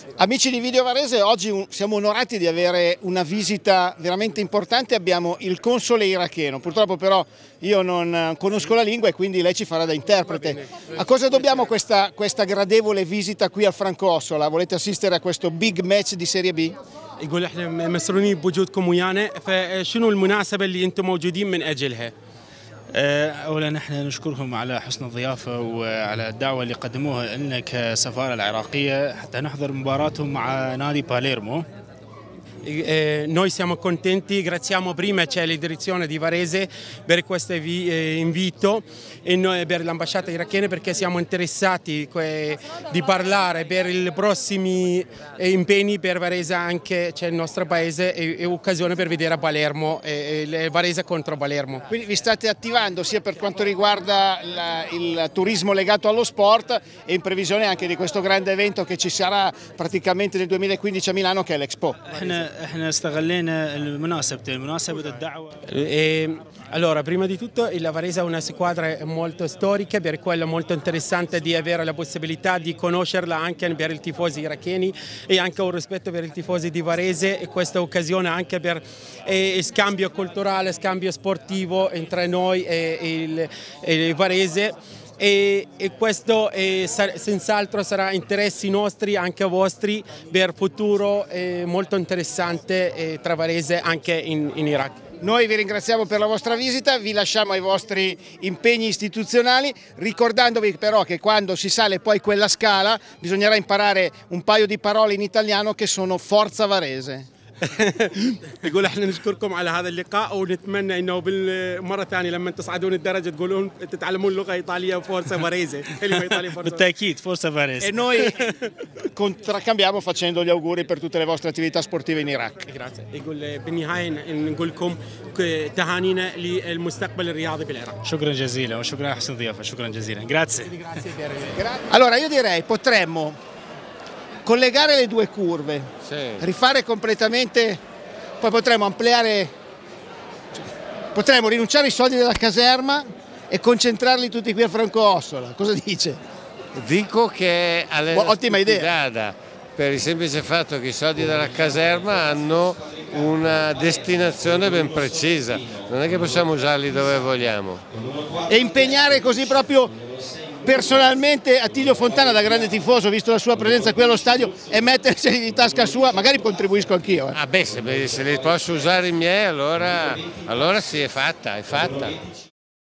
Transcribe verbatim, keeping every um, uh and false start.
Amici di Video Varese, oggi un, siamo onorati di avere una visita veramente importante. Abbiamo il console iracheno, purtroppo però io non conosco la lingua e quindi lei ci farà da interprete. A cosa dobbiamo questa, questa gradevole visita qui al Franco Ossola? Volete assistere a questo big match di Serie B? يقول احنا مسرورين بوجودكم ويانا، فشنو المناسبة اللي انتم موجودين من اجلها؟ أولا احنا نشكركم على حسن الضيافة وعلى الدعوة اللي قدموها لنا كسفارة العراقية حتى نحضر مباراتهم مع نادي باليرمو. Eh, noi siamo contenti, ringraziamo prima c'è la direzione di Varese per questo eh, invito e noi per l'ambasciata irachena perché siamo interessati eh, di parlare per i prossimi eh, impegni per Varese, anche c'è il nostro paese e, e occasione per vedere a Palermo, eh, eh, Varese contro Palermo. Quindi vi state attivando sia per quanto riguarda la, il turismo legato allo sport e in previsione anche di questo grande evento che ci sarà praticamente nel duemilaquindici a Milano, che è l'Expo. احنا استغلينا المناسبة مناسبة الدعوة. E, allora, prima di tutto il Varese è una squadra molto storica, per quello è molto interessante di avere la possibilità di conoscerla anche per i tifosi iracheni e anche un rispetto per i tifosi di Varese, e questa occasione anche per eh, scambio culturale, scambio sportivo tra noi e, e, il, e il Varese. E, e questo eh, senz'altro sarà interessi nostri, anche vostri, per futuro eh, molto interessante eh, tra Varese anche in, in Iraq. Noi vi ringraziamo per la vostra visita, vi lasciamo ai vostri impegni istituzionali, ricordandovi però che quando si sale poi quella scala bisognerà imparare un paio di parole in italiano che sono Forza Varese. يقول احنا نشكركم على هذا اللقاء ونتمنى انه بالمره ثانيه لما تصعدون الدرجه تقولون تتعلمون لغه ايطاليه فورسا فاريزي كلمه ايطاليه فورسا بالتأكيد فورسا فاريزي. E noi contraccambiamo facendo gli auguri per tutte le vostre attività sportive in Iraq. Grazie. يقول بالنهايه نقول لكم تهانينا للمستقبل الرياضي في العراق. شكرا جزيلا وشكرا على حسن الضيافة. شكرا جزيلا. Grazie. Allora io direi potremmo collegare le due curve, sì, rifare completamente, poi potremmo ampliare, potremmo rinunciare ai soldi della caserma e concentrarli tutti qui a Franco Ossola. Cosa dice? Dico che è ottima idea, per il semplice fatto che i soldi della caserma hanno una destinazione ben precisa, non è che possiamo usarli dove vogliamo. E impegnare così proprio personalmente Attilio Fontana, da grande tifoso, visto la sua presenza qui allo stadio, e metterseli di tasca sua, magari contribuisco anch'io. Eh. Ah beh, se, se li posso usare i miei, allora, allora sì, è fatta, è fatta.